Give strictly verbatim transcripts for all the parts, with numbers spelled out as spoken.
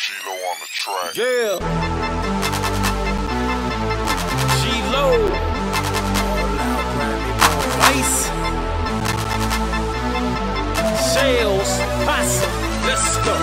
G-Lo on the track. Yeah. G-Lo. Ice. Shells. Pasa. Let's go.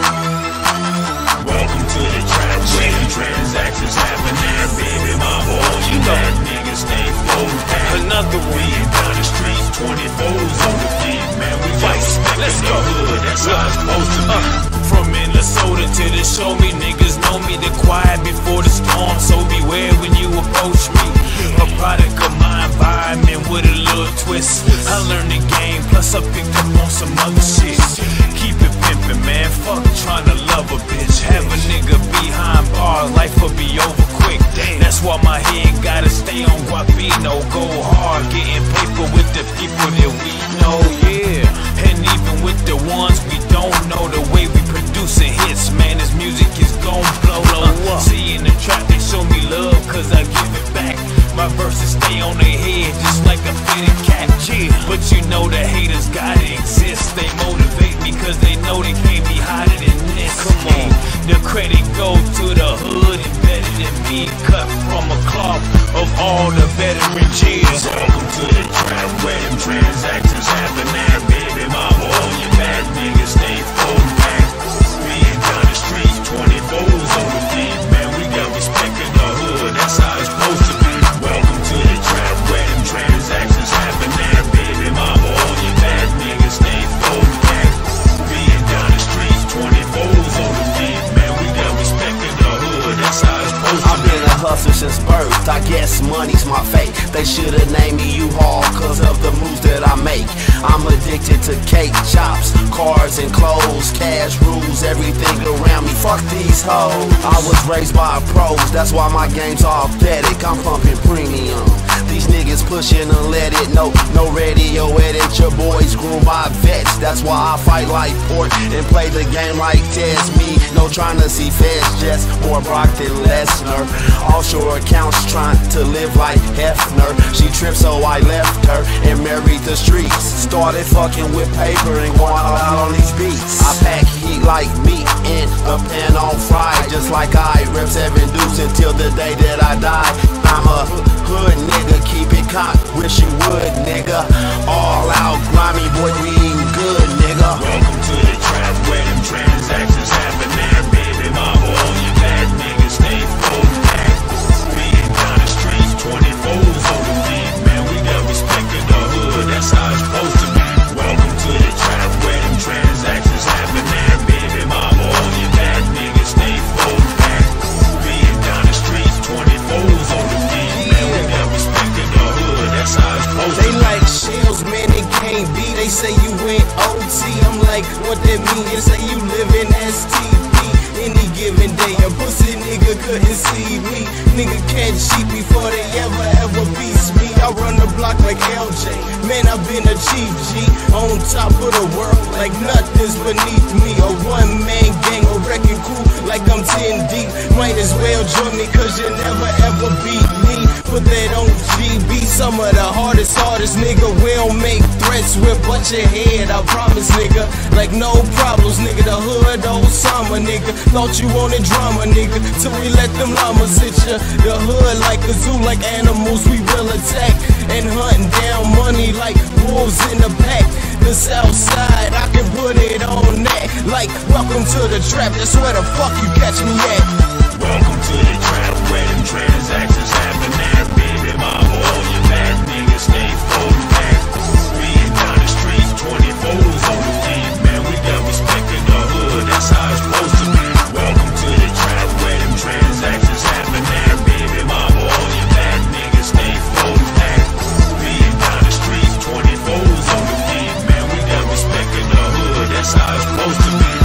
Welcome to the trap where the transactions happen there, baby mama. All you bad niggas stay folded back. Another one. We down the streets, twenty-fours on the feet, man. We got respect in the hood, that's how it's supposed to be. Uh, from Minnesota to the show me, niggas know me. The quiet before the storm, so beware when you approach me. A product of my environment with a little twist. I learned the game, plus I picked up on some other shit. Keep it pimpin', man, fuck tryna love a bitch. Have a nigga behind bars, life will be over quick. That's why my head gotta stay on Guapino. Go hard, getting paper with the people that we know, yeah. And even with the ones we don't know, the way we producing hits, man, this music is gon' blow. Uh, see in the trap, they show me love, cause I give it back. My verses stay on their head, just like a fitted cat. Yeah. But you know the haters gotta exist. They motivate me, cause they know they can't be hotter than this. Come on. The credit go to the hood, embedded in me, cut from a cloth of all the veteran cheers. Welcome to the trap where them transactions happen there, baby mama. All you bad niggas stay folded back. We ain't down the streets, twenty-fours on the feet, man. We got respect in the hood, that's how it's supposed to be. Welcome to the trap where them transactions happen there, baby mama. All you bad niggas stay folded back. We ain't down the streets, twenty-fours on the feet, man. We got respect in the hood, that's how it's supposed to be. I've been a hustler since birth, I guess money's my fate. They should've named me U-Haul cause of the moves that I make. I'm addicted to cake, chops, cars and clothes, cash rules, everything around me. Fuck these hoes. I was raised by pros, that's why my game's all pathetic. I'm pumping premium. These niggas pushing unleaded, no, no radio edit. Your boys groomed by vets, that's why I fight like Port and play the game like Test. Me, no trying to see feds, just more Brock than Lesnar. Offshore accounts trying to live like Hefner. She tripped so I left her and married the streets. Started fucking with paper and going all out on these beats. I pack heat like meat in a pan on fry, just like I rep seven dudes until the day that I die. I'm a hood nigga, keep it cocked, wish you would, nigga. All out grimy, boy, we eatin' good, nigga. Welcome to the trap where them transactions happen there, baby mama. All you bad niggas stay folded back. We ain't down the streets, twenty-fours on the feet, man. We got respect in the hood, that's how it's supposed to be. Welcome to the trap where them transactions happen there, baby mama. All you bad niggas stay folded back. We ain't down the streets, twenty-fours on the feet, man. We got respect in the hood, that's how it's supposed to be. They like shells, man, they can't be. They say you went O T, I'm like, what that mean? They say you live in S T P. Any given day, a pussy nigga couldn't see me. Nigga can't cheat before they ever, ever beats me. I run the block like L J, man, I've been a chief G. On top of the world, like nothing's beneath me. A one-man gang, a wrecking crew, like I'm ten deep. Might as well join me, cause you never ever beat me. Put that on G B, some of the hardest artists, nigga. We don't make threats, we'll butt your head, I promise, nigga. Like no problems, nigga. The hood, Osama, nigga. Thought you wanted drama, nigga, till we let them llamas hit ya. The hood like a zoo, like animals we will attack. And hunting down money like wolves in the pack. The south side, I can put it on that. Like, welcome to the trap, that's where the fuck you catch me at. Welcome to the trap where them transactions happen there, baby mama. All you bad niggas stay folded back. We ain't down the streets, twenty-fours on the feet, man. We got respect in the hood, that's how it's supposed to be. Welcome to the trap where them transactions happen there, baby mama. All you bad niggas stay folded back. We ain't down the streets, twenty-fours on the feet, man. We got respect in the hood, that's how it's supposed to be.